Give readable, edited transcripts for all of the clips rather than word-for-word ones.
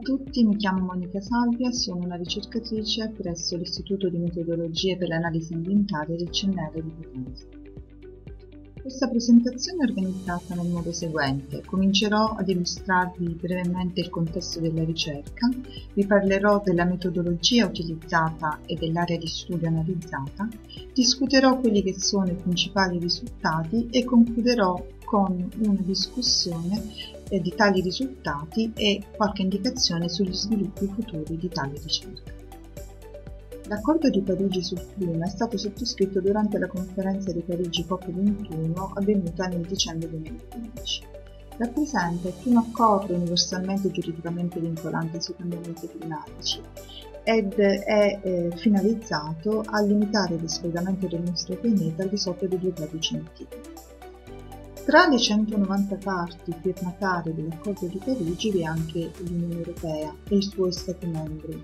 tutti, mi chiamo Monica Salvia, sono una ricercatrice presso l'Istituto di Metodologie per l'Analisi Ambientale del CNR di Potenza. Questa presentazione è organizzata nel modo seguente. Comincerò ad illustrarvi brevemente il contesto della ricerca, vi parlerò della metodologia utilizzata e dell'area di studio analizzata, discuterò quelli che sono i principali risultati e concluderò con una discussione di tali risultati e qualche indicazione sugli sviluppi futuri di tale ricerca. L'Accordo di Parigi sul clima è stato sottoscritto durante la conferenza di Parigi COP21 avvenuta nel dicembre 2015. Rappresenta il primo accordo universalmente giuridicamente vincolante sui cambiamenti climatici ed è finalizzato a limitare il riscaldamento del nostro pianeta al di sotto dei 2 gradi centigradi. Tra le 190 parti firmatarie dell'Accordo di Parigi vi è anche l'Unione Europea e i suoi Stati membri,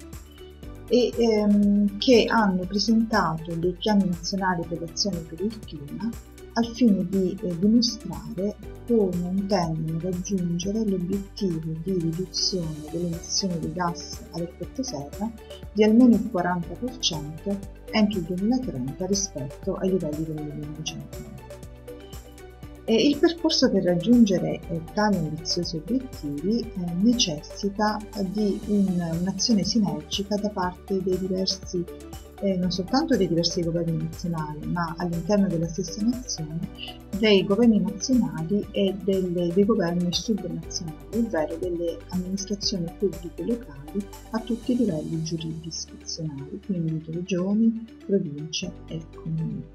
che hanno presentato dei piani nazionali per l'azione per il clima al fine di dimostrare come intendono raggiungere l'obiettivo di riduzione delle emissioni di gas ad effetto serra di almeno il 40% entro il 2030 rispetto ai livelli del 1990. Il percorso per raggiungere tali ambiziosi obiettivi necessita di un'azione sinergica da parte dei diversi, non soltanto dei diversi governi nazionali, ma all'interno della stessa nazione, dei governi nazionali e dei governi subnazionali, ovvero delle amministrazioni pubbliche locali a tutti i livelli giurisdizionali, quindi regioni, province e comuni.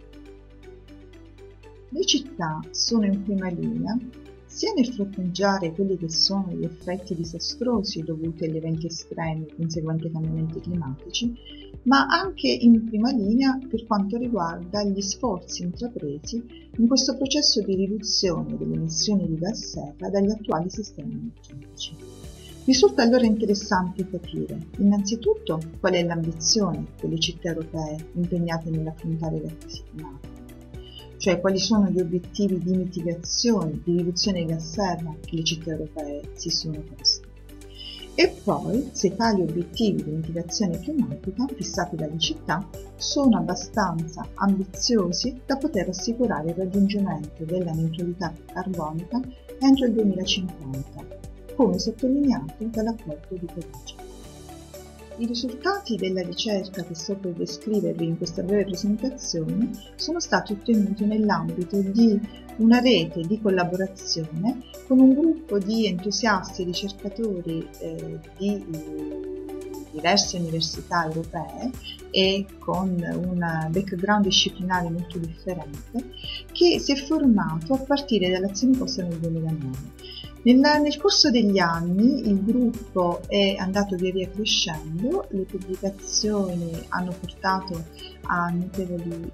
Le città sono in prima linea sia nel fronteggiare quelli che sono gli effetti disastrosi dovuti agli eventi estremi conseguenti ai cambiamenti climatici, ma anche in prima linea per quanto riguarda gli sforzi intrapresi in questo processo di riduzione delle emissioni di gas serra dagli attuali sistemi energetici. Risulta allora interessante capire, innanzitutto, qual è l'ambizione delle città europee impegnate nell'affrontare la crisi climatica, cioè quali sono gli obiettivi di mitigazione, di riduzione dei gas serra che le città europee si sono poste. E poi se tali obiettivi di mitigazione climatica fissati dalle città sono abbastanza ambiziosi da poter assicurare il raggiungimento della neutralità carbonica entro il 2050, come sottolineato dall'Accordo di Parigi. I risultati della ricerca che sto per descrivervi in questa breve presentazione sono stati ottenuti nell'ambito di una rete di collaborazione con un gruppo di entusiasti e ricercatori di diverse università europee e con un background disciplinare molto differente, che si è formato a partire dall'azione posta nel 2009. Nel corso degli anni il gruppo è andato via via crescendo, le pubblicazioni hanno portato a notevoli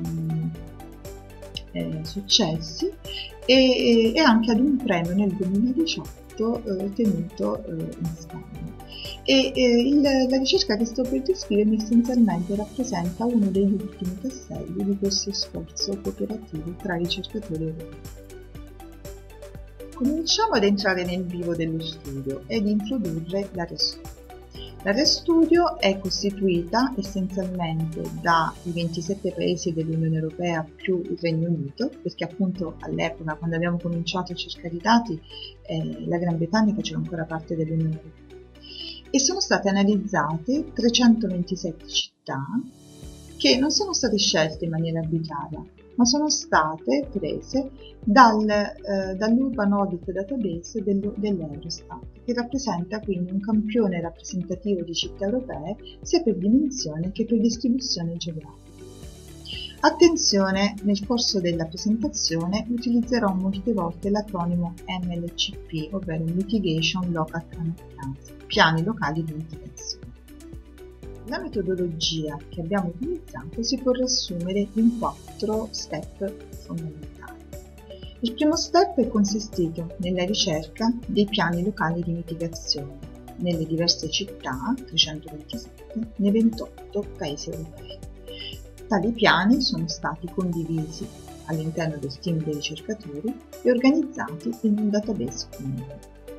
successi e anche ad un premio nel 2018 ottenuto in Spagna. La ricerca che sto per descrivermi essenzialmente rappresenta uno degli ultimi tasselli di questo sforzo cooperativo tra ricercatori europei. Cominciamo ad entrare nel vivo dello studio ed introdurre l'area studio. L'area studio è costituita essenzialmente dai 27 paesi dell'Unione Europea più il Regno Unito, perché appunto all'epoca, quando abbiamo cominciato a cercare i dati, la Gran Bretagna faceva ancora parte dell'Unione Europea. E sono state analizzate 327 città che non sono state scelte in maniera arbitraria, ma sono state prese dall'Urban Audit Database dell'Eurostat, che rappresenta quindi un campione rappresentativo di città europee sia per dimensione che per distribuzione geografica. Attenzione, nel corso della presentazione utilizzerò molte volte l'acronimo MLCP, ovvero Mitigation Local Climate Plans, piani locali di mitigazione. La metodologia che abbiamo utilizzato si può riassumere in 4 step fondamentali. Il primo step è consistito nella ricerca dei piani locali di mitigazione nelle diverse città, 327, nei 28 paesi europei. Tali piani sono stati condivisi all'interno del team dei ricercatori e organizzati in un database comune.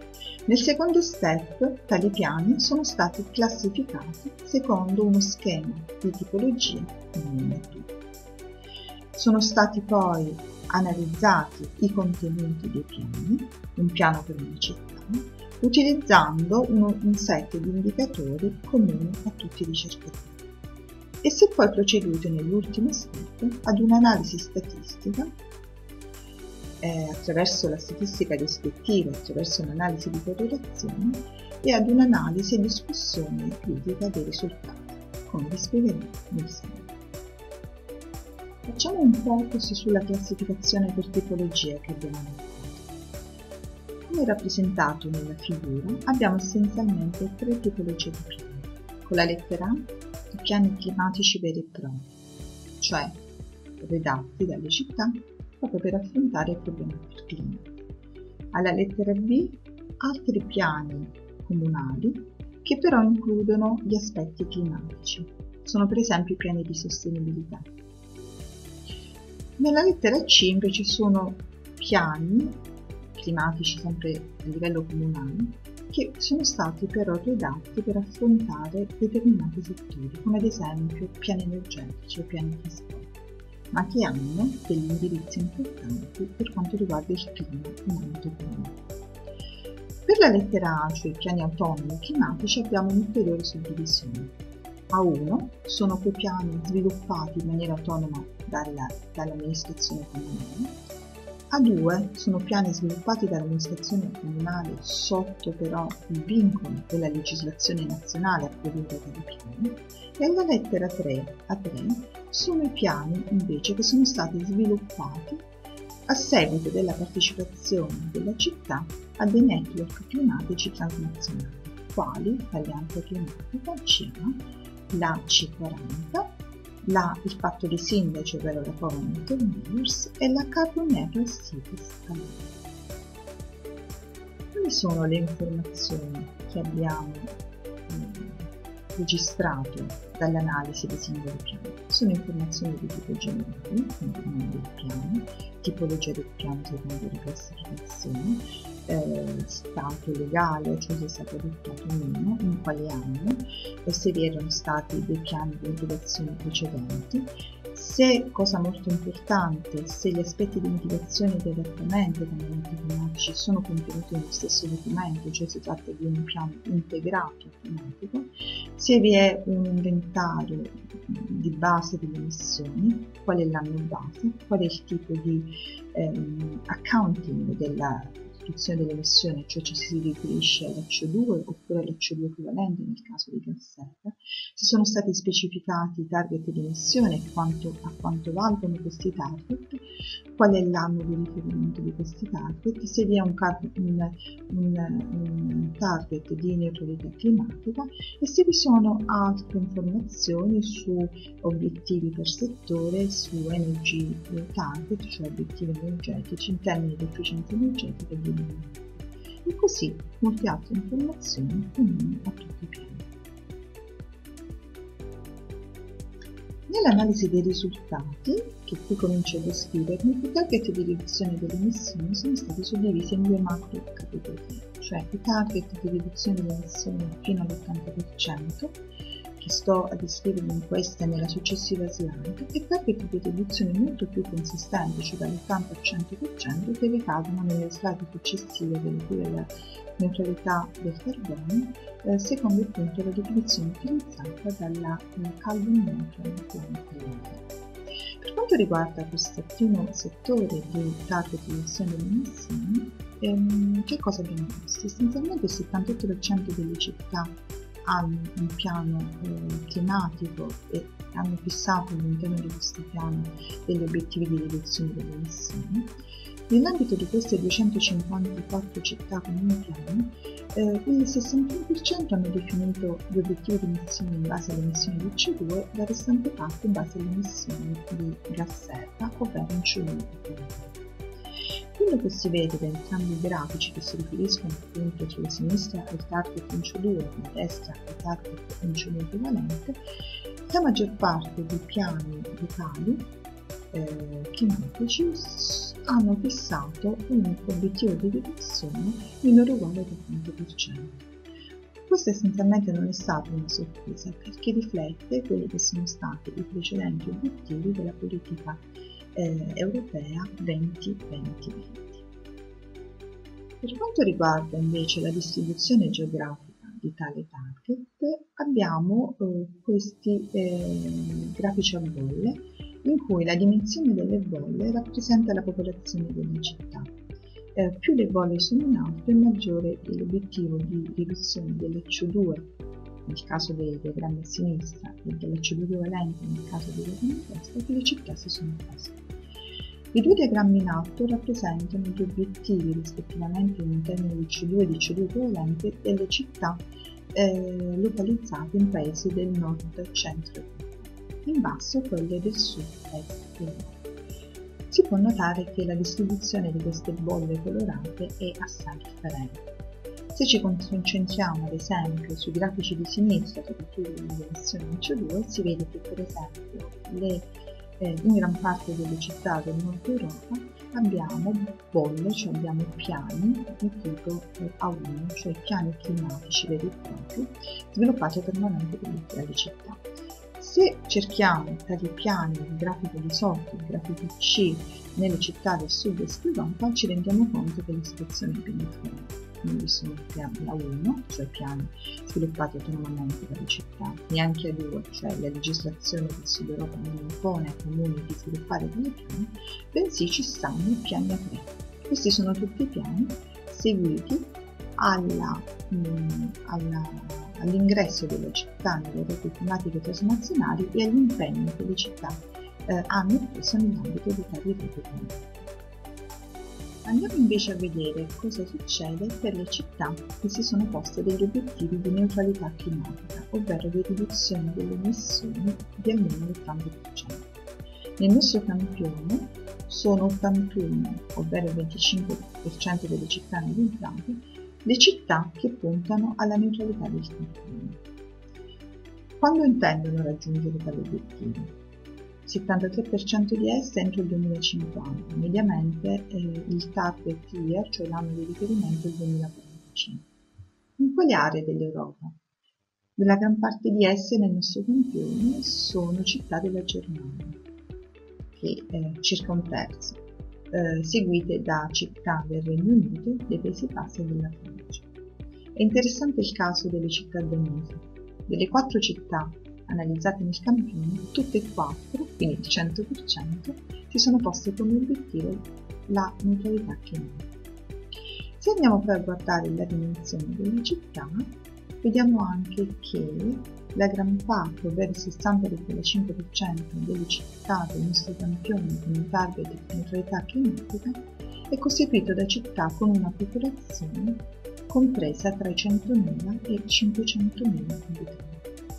Nel secondo step, tali piani sono stati classificati secondo uno schema di tipologia comune a tutti. Sono stati poi analizzati i contenuti dei piani, un piano per una città, utilizzando un set di indicatori comuni a tutti i ricercatori. E si è poi proceduto nell'ultimo step ad un'analisi statistica attraverso la statistica descrittiva, attraverso un'analisi di correlazione e ad un'analisi e discussione critica dei risultati, come vi spiegherò nel seguito. Facciamo un focus sulla classificazione per tipologia che abbiamo analizzato. Come rappresentato nella figura, abbiamo essenzialmente 3 tipologie di piani. Con la lettera A, i piani climatici veri e propri, cioè redatti dalle città proprio per affrontare il problema del clima. Alla lettera B, altri piani comunali che però includono gli aspetti climatici. Sono per esempio i piani di sostenibilità. Nella lettera C invece sono piani climatici sempre a livello comunale che sono stati però redatti per affrontare determinati settori, come ad esempio piani energetici o piani di trasporto, ma che hanno degli indirizzi importanti per quanto riguarda il clima in ambito comunale. Per la lettera A, cioè i piani autonomi climatici, abbiamo un'ulteriore suddivisione. A1 sono quei piani sviluppati in maniera autonoma dall'amministrazione comunale. A2 sono piani sviluppati dall'amministrazione comunale sotto però il vincolo della legislazione nazionale a produrre tali piani. E alla lettera 3, A3, sono i piani invece che sono stati sviluppati a seguito della partecipazione della città a dei network climatici transnazionali, quali l'Alleanza Climatica, CIMA, la C40, il patto dei sindaci, ovvero la Covenant of Mayors, e la Carbon Neutral Cities Alliance. Quali sono le informazioni che abbiamo registrato dall'analisi dei singoli piani? Sono informazioni di tipo generale, quindi il nome del piano, tipologia del piano secondo la classificazione, stato legale, cioè se è stato adottato o meno, in quale anno, se vi erano stati dei piani di mitigazione precedenti, se, cosa molto importante, se gli aspetti di mitigazione e di adattamento ai cambiamenti climatici sono contenuti nello stesso documento, cioè si tratta di un piano integrato climatico, se vi è un inventario di base delle emissioni, qual è l'anno base, qual è il tipo di accounting della riduzione delle emissioni, cioè se si riferisce alla CO2 oppure alla CO2 equivalente nel caso di gas serra, se sono stati specificati i target di emissione e a quanto valgono questi target, qual è l'anno di riferimento di questi target, se vi è un target di neutralità climatica e se vi sono altre informazioni su obiettivi per settore, su energy target, cioè obiettivi energetici in termini di efficienza energetica e di e così molte altre informazioni comuni a tutti i piani. Nell'analisi dei risultati, che qui comincio a descrivermi, i target di riduzione delle emissioni sono stati suddivisi in 2 macro categorie, cioè i target di riduzione delle emissioni fino all'80%, che sto a descrivere in questa e nella successiva slide, e target di riduzione molto più consistenti, cioè dall'80 al 100%, che ricadono nelle slide successive relative alla neutralità del carbonio, secondo appunto la definizione utilizzata dalla Carbon Neutral Planetary. Per quanto riguarda questo primo settore di target di riduzione delle emissioni, che cosa abbiamo visto? Essenzialmente il 78% delle città hanno un piano climatico e hanno fissato all'interno di questo piano degli obiettivi di riduzione delle emissioni. Nell'ambito di queste 254 città con un piano, il 61% hanno definito gli obiettivi di emissioni in base alle emissioni di CO2, la restante parte in base alle emissioni di gas serra, ovvero in CO2 equivalente. Quello che si vede da entrambi i grafici, che si riferiscono appunto sulla sinistra al target in CO2 e sulla destra al target in CO2 equivalente, la maggior parte dei piani locali climatici hanno fissato un obiettivo di riduzione minore o uguale del 20%. Questo essenzialmente non è stata una sorpresa perché riflette quelli che sono stati i precedenti obiettivi della politica europea 2020. Per quanto riguarda invece la distribuzione geografica di tale target, abbiamo questi grafici a bolle in cui la dimensione delle bolle rappresenta la popolazione della città. Più le bolle sono in alto, maggiore è l'obiettivo di riduzione dell'H2 nel caso dei diagrammi a sinistra e dell'H2 equivalente nel caso dei diagrammi a destra che le città si sono poste. I due diagrammi in alto rappresentano gli obiettivi rispettivamente in termini di C2 e di C2 equivalente delle città localizzate in paesi del nord-centro Europa. In basso quelle del sud-est Europa. Si può notare che la distribuzione di queste bolle colorate è assai differente. Se ci concentriamo ad esempio sui grafici di sinistra relativi alle emissioni CO2, si vede che per esempio in gran parte delle città del nord Europa abbiamo bolle, cioè abbiamo piani di tipo A1, cioè piani climatici veri e propri, sviluppati autonomamente per l'intera città. Se cerchiamo tali piani, il grafico di sotto, il grafico C, nelle città del sud-est Europa, ci rendiamo conto che la situazione è ben differente. Quindi sono piani A1, cioè piani sviluppati autonomamente dalle città, neanche A2, cioè la legislazione del Sud Europa non impone ai comuni di sviluppare tali piani, bensì ci stanno i piani A3. Questi sono tutti i piani seguiti all'ingresso delle città nelle reti climatiche transnazionali e agli impegni che le città hanno preso nell'ambito di tali reti climatiche. Andiamo invece a vedere cosa succede per le città che si sono poste degli obiettivi di neutralità climatica, ovvero di riduzione delle emissioni di almeno l'80%. Nel nostro campione sono 81, ovvero il 25% delle città analizzate, le città che puntano alla neutralità del campione. Quando intendono raggiungere tali obiettivi? 73% di esse entro il 2050, mediamente il target year, cioè l'anno di riferimento, è il 2045. In quali aree dell'Europa? La gran parte di esse nel nostro campione sono città della Germania, che è circa un terzo, seguite da città del Regno Unito, dei Paesi Bassi e della Francia. È interessante il caso delle città danesi. Delle 4 città analizzate nel campione, tutte e 4, quindi il 100%, si sono poste come obiettivo la neutralità climatica. Se andiamo poi a guardare la dimensione delle città, vediamo anche che la gran parte, ovvero il 60,5% delle città del nostro campione con un target di neutralità climatica è costituito da città con una popolazione compresa tra i 100.000 e i 500.000 abitanti.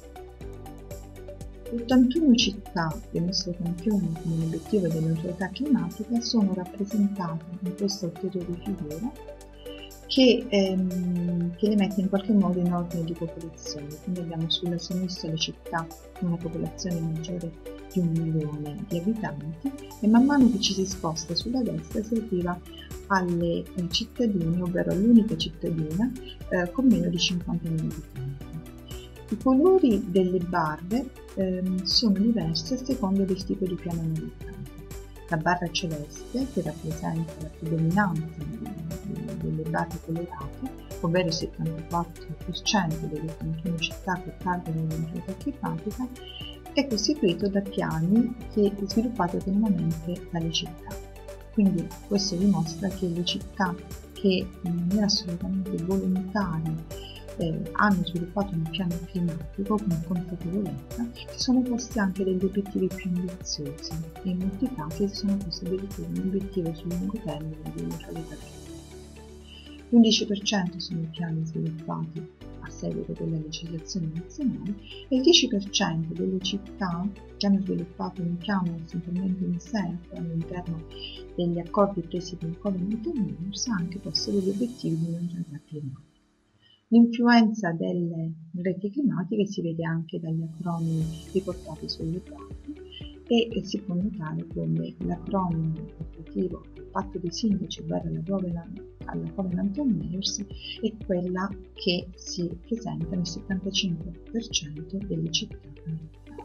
81 città del nostro campione con un obiettivo di neutralità climatica sono rappresentate in questa ulteriore figura che le mette in qualche modo in ordine di popolazione. Quindi abbiamo sulla sinistra le città con una popolazione maggiore di 1 milione di abitanti e man mano che ci si sposta sulla destra si arriva alle cittadine, ovvero all'unica cittadina con meno di 50.000 abitanti. I colori delle barre sono diversi a seconda del tipo di piano analizzato. La barra celeste, che rappresenta la predominanza delle barre colorate, ovvero il 74% delle 31 città che targano la neutralità climatica, è costituito da piani sviluppati autonomamente dalle città. Quindi questo dimostra che le città che in maniera assolutamente volontaria hanno sviluppato un piano climatico con consapevolezza, si sono posti anche degli obiettivi più ambiziosi e in molti casi si sono posti addirittura un obiettivo sul lungo termine di neutralità climatica. L'11% sono i piani sviluppati a seguito della legislazione nazionale e il 10% delle città che hanno sviluppato un piano essenzialmente in sé all'interno degli accordi presi con il Covenant Mountainers ha anche posto degli obiettivi di neutralità climatica. L'influenza delle reti climatiche si vede anche dagli acronimi riportati sulle grafie e si può notare come l'acronimo relativo al patto dei sindaci, ovvero alla Covenant of Mayors, è quella che si presenta nel 75% delle città americane.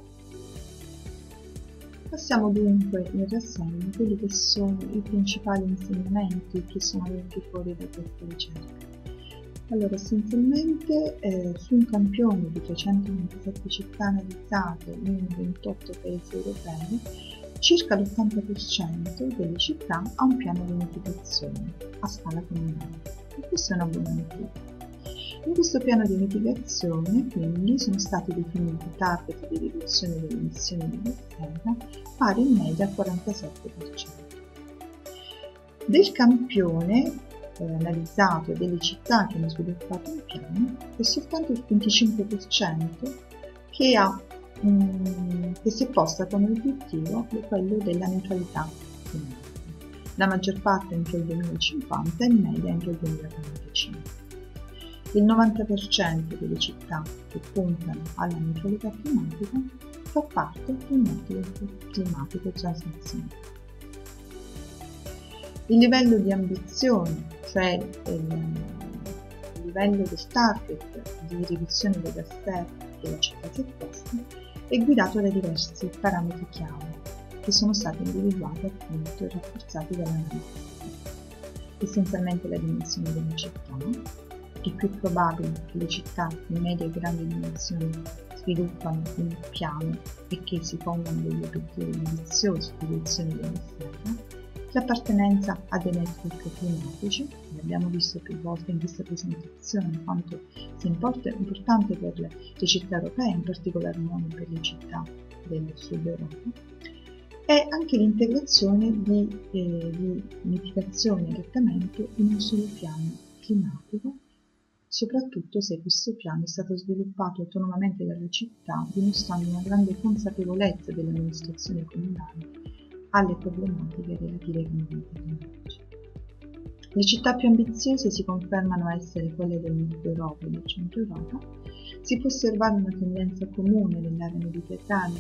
Passiamo dunque in rassegna quelli che sono i principali insegnamenti che sono venuti fuori da questa ricerca. Allora, essenzialmente su un campione di 327 città analizzate in 28 paesi europei, circa l'80% delle città ha un piano di mitigazione a scala comunale. E questa è una buona notizia. In questo piano di mitigazione, quindi, sono stati definiti target di riduzione delle emissioni di gas serra pari in media al 47%. Del campione analizzato delle città che hanno sviluppato un piano, è soltanto il 25% che si è posta come obiettivo quello della neutralità climatica. La maggior parte entro il 2050 e in media entro il 2045. Il 90% delle città che puntano alla neutralità climatica fa parte del network climatico transnazionale. Il livello di ambizione, cioè il livello del target di riduzione dei gas serra che la città si è posta, è guidato da diversi parametri chiave che sono stati individuati appunto e rafforzati dall'analisi. Essenzialmente la dimensione della città. È più probabile che le città di medie e grandi dimensioni sviluppano un piano e che si pongano degli obiettivi ambiziosi di riduzione della serra, l'appartenenza a dei network climatici, abbiamo visto più volte in questa presentazione quanto sia importante per le città europee, in particolar modo per le città del sud Europa, e anche l'integrazione di mitigazione e adattamento in un solo piano climatico, soprattutto se questo piano è stato sviluppato autonomamente dalla città, dimostrando una grande consapevolezza dell'amministrazione comunale alle problematiche relative ai cambiamenti climatici. Le città più ambiziose si confermano essere quelle del Nord Europa e del Centro Europa. Si può osservare una tendenza comune nell'area mediterranea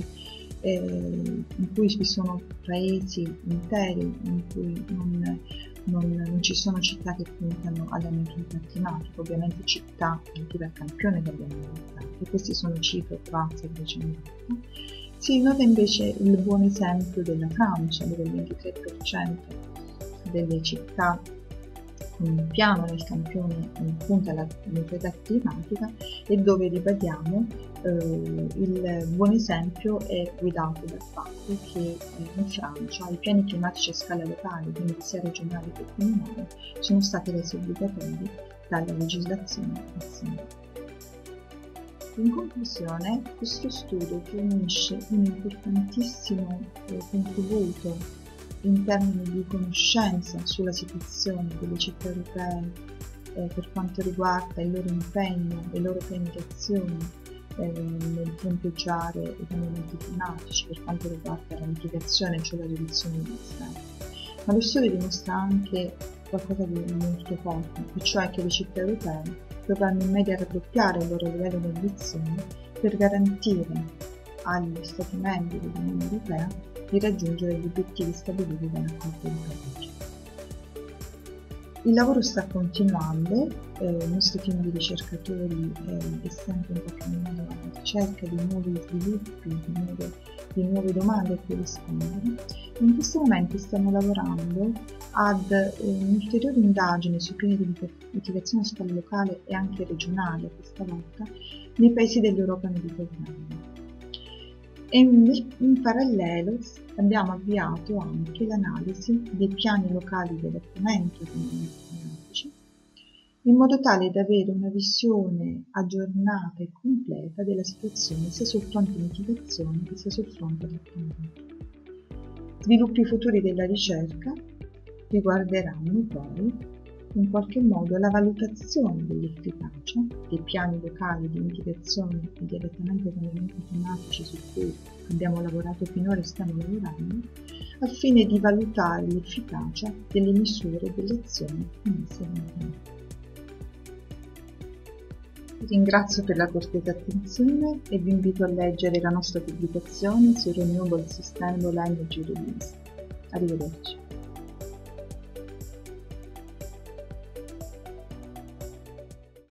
in cui ci sono paesi interi in cui non ci sono città che puntano alla neutralità climatica, ovviamente città relative al campione che abbiamo analizzato, e questi sono Cipro, Croazia e Grecia in Europa. Si nota invece il buon esempio della Francia, dove il 23% delle città con un piano nel campione punta alla neutralità climatica e dove, ribadiamo, il buon esempio è guidato dal fatto che in Francia i piani climatici a scala locale, quindi sia regionali che comunali, sono stati resi obbligatori dalla legislazione nazionale. In conclusione, questo studio fornisce un importantissimo contributo in termini di conoscenza sulla situazione delle città europee per quanto riguarda il loro impegno e le loro pianificazioni nel fronteggiare i cambiamenti climatici, per quanto riguarda la mitigazione, cioè la riduzione dei gas. Ma lo studio dimostra anche qualcosa di molto forte, e cioè che le città europee dovranno in media raddoppiare il loro livello di ambizione per garantire agli Stati membri dell'Unione Europea di raggiungere gli obiettivi stabiliti dall'Accordo di Parigi. Il lavoro sta continuando, il nostro team di ricercatori è sempre in qualche modo alla ricerca di nuovi sviluppi, di nuove domande a cui rispondere. In questo momento stiamo lavorando ad un'ulteriore indagine sui piani di mitigazione a scala locale e anche regionale, questa volta, nei paesi dell'Europa mediterranea. E in parallelo abbiamo avviato anche l'analisi dei piani locali di adattamento ai cambiamenti climatici, in modo tale da avere una visione aggiornata e completa della situazione sia sul fronte di mitigazione che sia sul fronte adattamento. Sviluppi futuri della ricerca riguarderanno poi in qualche modo la valutazione dell'efficacia dei piani locali di mitigazione e di adattamento ai cambiamenti climatici su cui abbiamo lavorato finora e stiamo lavorando, al fine di valutare l'efficacia delle misure e delle azioni messe in campo. Vi ringrazio per la cortese attenzione e vi invito a leggere la nostra pubblicazione su Renewable Sustainable Energy Release. Arrivederci.